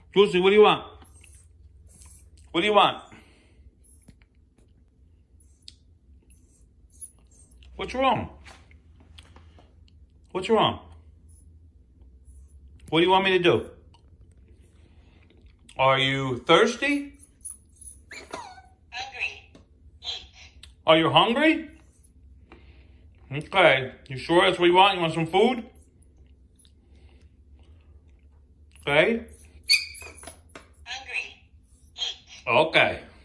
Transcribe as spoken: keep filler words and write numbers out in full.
Lucy, what do you want? What do you want? What's wrong? What's wrong? What do you want me to do? Are you thirsty? Hungry. Eat. Are you hungry? Okay. You sure that's what you want? You want some food? Okay. Hungry. Eat. Okay.